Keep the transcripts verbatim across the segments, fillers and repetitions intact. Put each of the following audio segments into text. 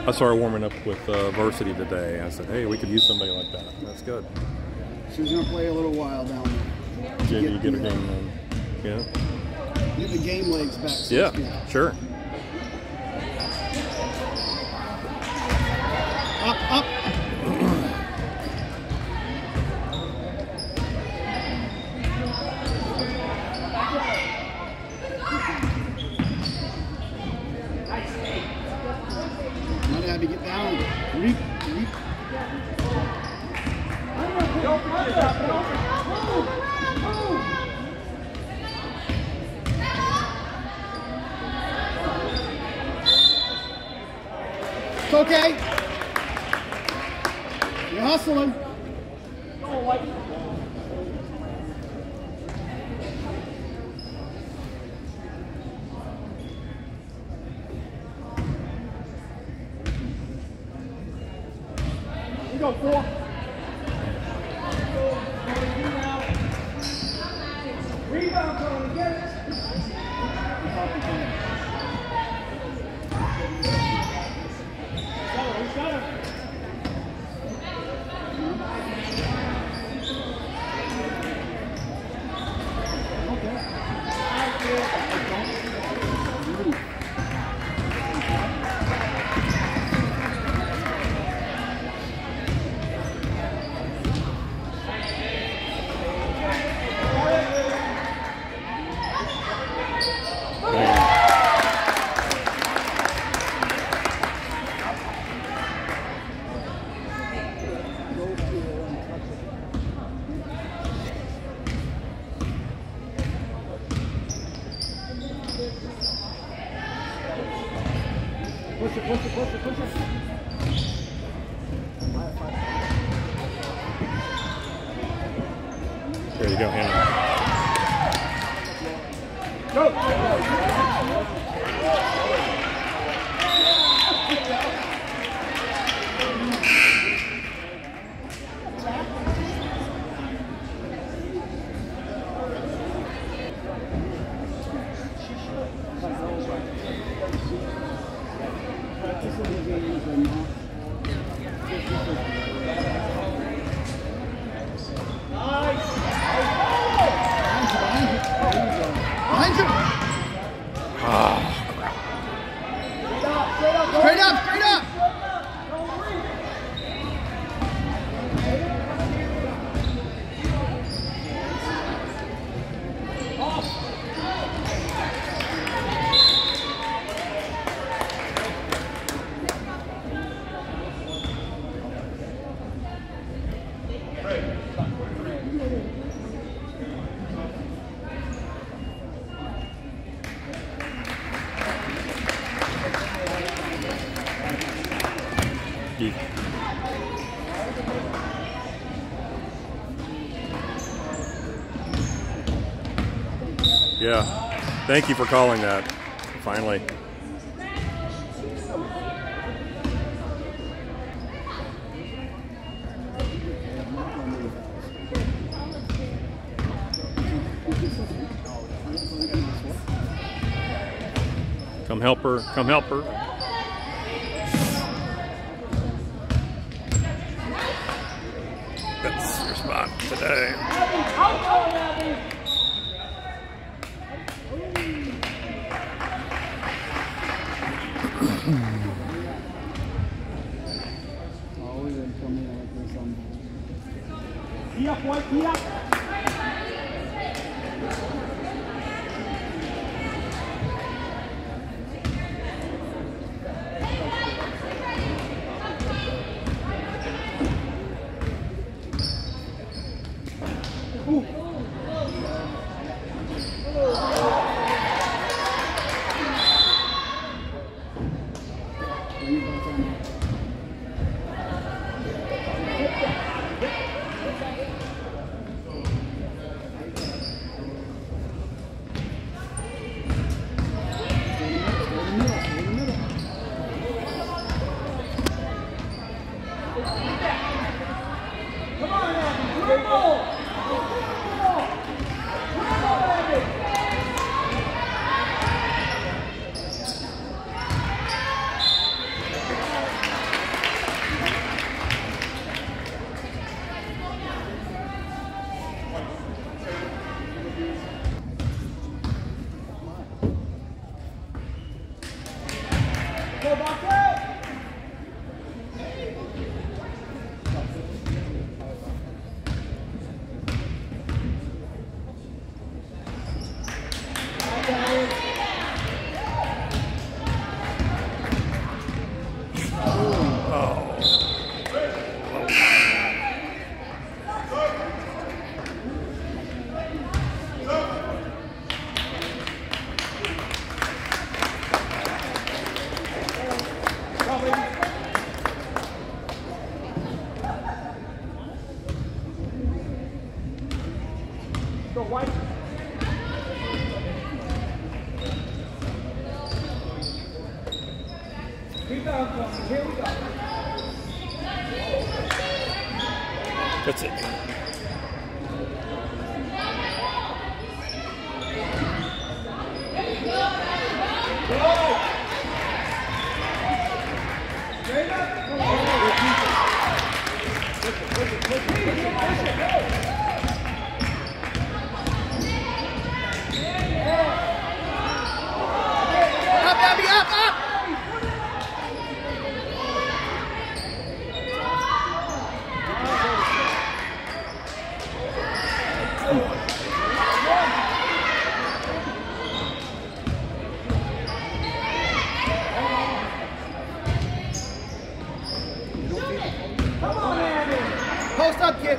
I started warming up with uh, Varsity today. I said, hey, we could use somebody like that. That's good. She's going to play a little while down there. Yeah, you get her the, game in. Yeah. Get the game legs back. So yeah, sure. Up, up. Might have to get down. Reap, reap. It's okay. You're hustling. You go four. Rebound, Cony, get it. Push it, push it, push it, push it. There you go, Hannah. Go! Straight up, straight up! Yeah, thank you for calling that, finally. Come help her, come help her. That's your spot today. Tee up, boy, tee up. Ooh. That's it. Up, Abby, up, up! Post up, kid.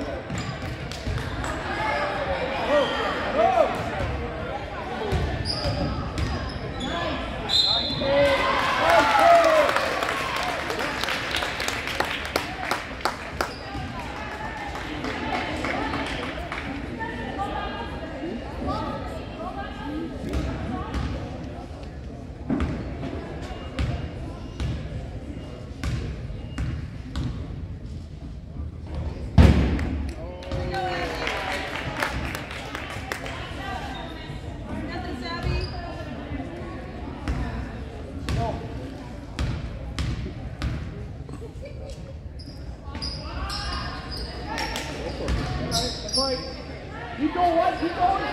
Keep going, what? Keep going.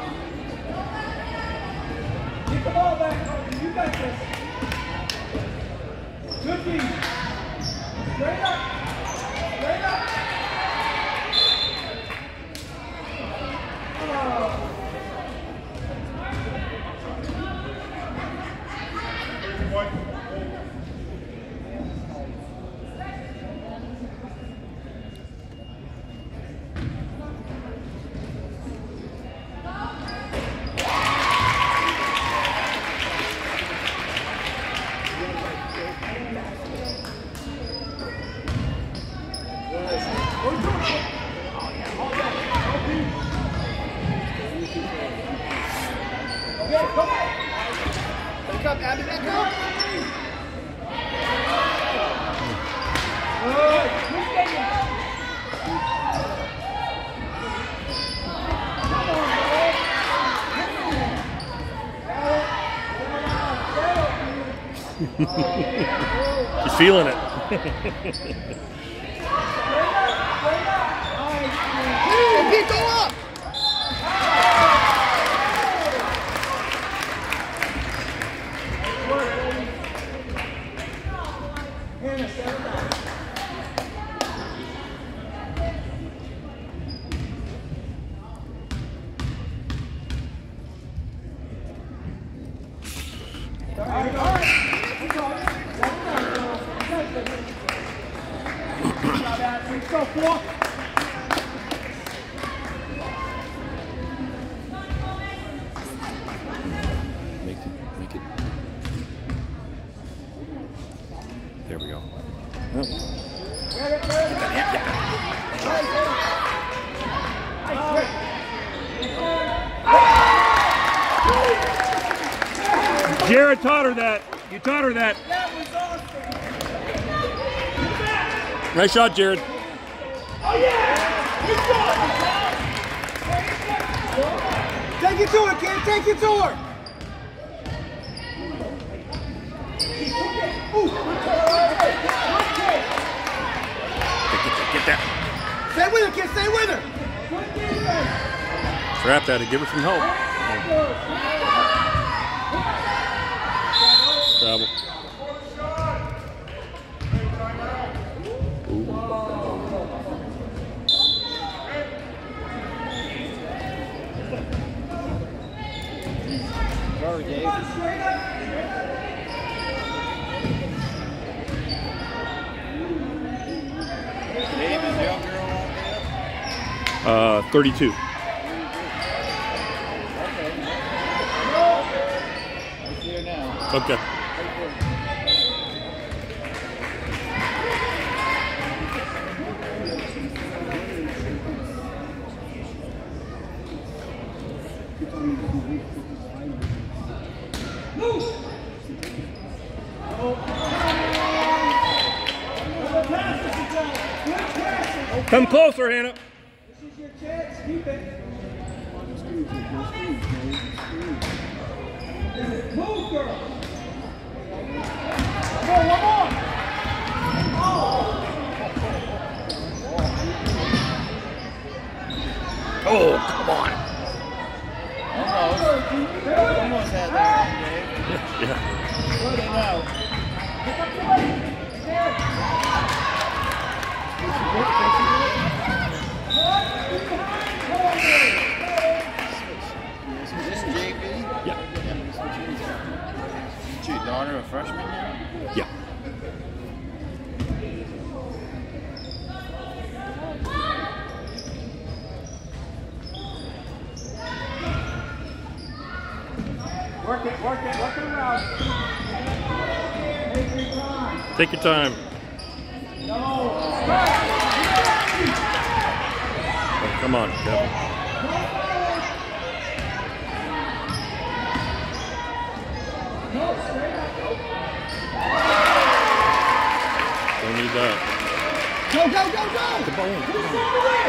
Keep the ball back, Cony. You got this. Good D. Straight up. Straight up. Back up, Abby, back up! She's feeling it. Hey, go up! Go, four. Make it, make it. There we go. Oh. Jared taught her that. You taught her that. That was awesome. Nice shot, Jared. Oh yeah! Take it to her, kid. Take it to her. Get that. Stay with her, kid. Stay with her. Trap that and give her some help. Travel. thirty-two. Right there now. Okay. Come closer, Hannah. This is your chance. Keep it. Move, girl. Come on, one more. Oh, come on. Almost. Almost had that one, Dave. Yeah. Good enough. Is this J V? Yeah. Is your daughter a freshman now? Yeah. Work it, work it, work it around. Take your time. Take your time. No. Oh, come on, Kevin. Don't need that. Go, go, go, go! The ball. Come on.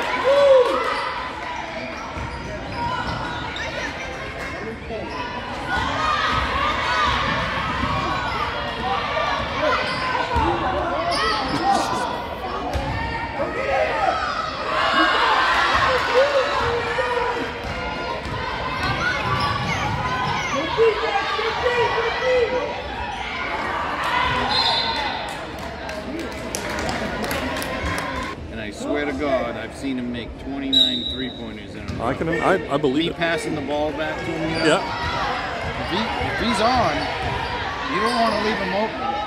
And I swear to God, I've seen him make twenty-nine three-pointers in a row. I can. I, I believe Me it. passing the ball back to him, you know? Yeah. If, he, if he's on, you don't want to leave him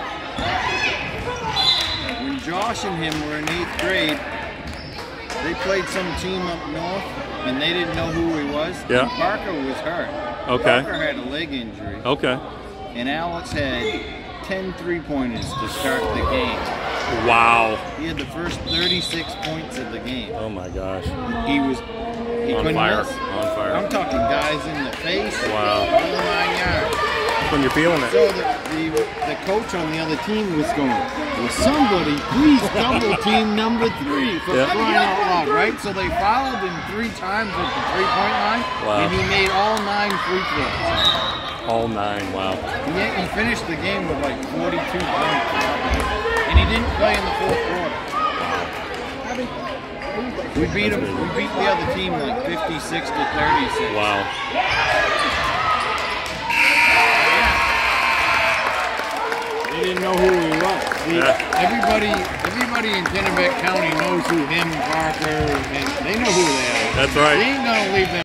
open. When Josh and him were in eighth grade, they played some team up north, and they didn't know who he was. Yeah. And Parker was hurt. Okay. Parker had a leg injury. Okay. And Alex had ten three-pointers to start the game. Wow. He had the first thirty-six points of the game. Oh my gosh. He was he On couldn't fire. miss. On fire. I'm talking guys in the face. Wow. All nine yards. When you're feeling it. So the, the the coach on the other team was going, well, somebody please double team number three for Yeah. crying out loud, right? So they fouled him three times at the three-point line, Wow. and he made all nine free throws. All nine. Wow. He, he finished the game with like forty-two points, and he didn't play in the fourth quarter. We beat him. We beat the other team like fifty-six to thirty-six. Wow. They didn't know who he was. See, Yeah. Everybody, everybody in Kennebec County knows who him, Parker, and they know who they are. That's right. They ain't gonna leave them.